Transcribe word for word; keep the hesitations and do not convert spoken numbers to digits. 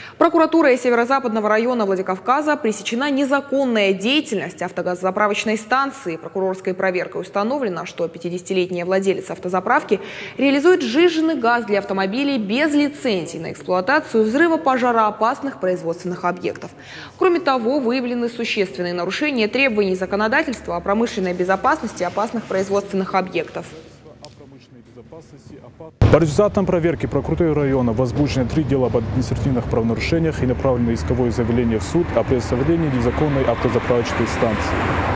Прокуратурой Северо-Западного района Владикавказа пресечена незаконная деятельность автозаправочной станции. Прокурорской проверкой установлено, что пятидесятилетняя владелица автозаправки реализует сжиженный газ для автомобилей без лицензий на эксплуатацию взрывопожароопасных производственных объектов. Кроме того, выявлены существенные нарушения требований законодательства о промышленной безопасности опасных производственных объектов. По результатам проверки прокуратуры района возбуждено три дела об административных правонарушениях и направлено исковое заявление в суд о предоставлении незаконной автозаправочной станции.